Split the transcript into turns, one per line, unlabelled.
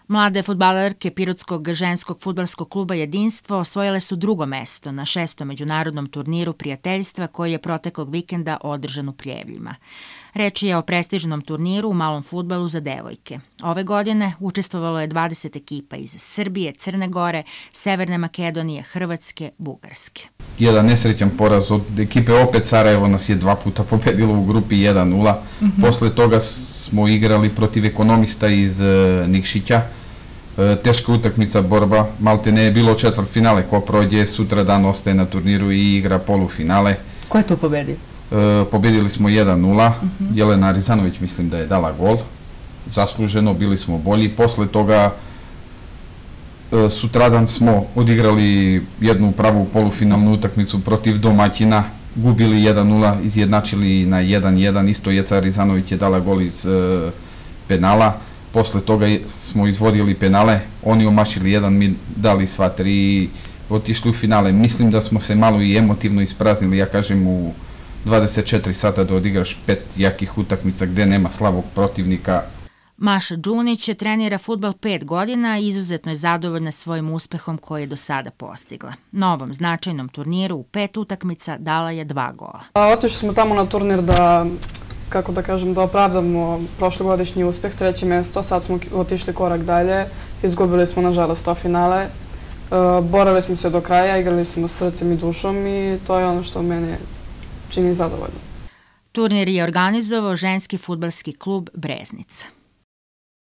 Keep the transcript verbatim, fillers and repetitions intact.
Mlade fudbalerke Pirotskog ženskog fudbalskog kluba Jedinstvo osvojile su drugo mesto na šestom međunarodnom turniru prijateljstva koji je proteklog vikenda održan u Pljevljima. Reč je o prestižnom turniru u malom fudbalu za devojke. Ove godine učestvovalo je dvadeset ekipa iz Srbije, Crne Gore, Severne Makedonije, Hrvatske, Bugarske.
Jedan nesrećan poraz od ekipe opet Sarajevo nas je dva puta pobedilo u grupi jedan nula. Mm-hmm. Posle toga smo igrali protiv ekonomista iz uh, Nikšića. Uh, teška utakmica, borba, malte ne je bilo četvrtfinale, ko prođe sutra dan ostaje na turniru i igra polufinale.
Ko je to pobedio?
Uh, pobedili smo jedan nula, mm-hmm. Jelena Rizanović mislim da je dala gol, zasluženo, bili smo bolji. Posle toga uh, sutradan smo odigrali jednu pravu polufinalnu utakmicu protiv domaćina, gubili jedan nula, izjednačili na jedan jedan, isto Jeca Rizanović je dala gol iz uh, penala. Posle toga smo izvodili penale, oni omašili jedan, mi dali sva tri i otišli u finale. Mislim da smo se malo i emotivno ispraznili, ja kažem u dvadeset četiri sata da odigraš pet jakih utakmica gde nema slabog protivnika.
Maša Đunić trenira fudbal pet godina i izuzetno je zadovoljna svojim uspehom koji je do sada postigla. Na ovom značajnom turniru u pet utakmica dala je dva gola.
Otišli smo tamo na turnir da, kako da kažem, da opravdamo prošlogodišnji uspeh, treće mesto, sad smo otišli korak dalje, izgubili smo nažalost to finale, borali smo se do kraja, igrali smo srcem i dušom i to je ono što mene čini zadovoljno.
Turnir je organizovao ženski fudbalski klub Breznica.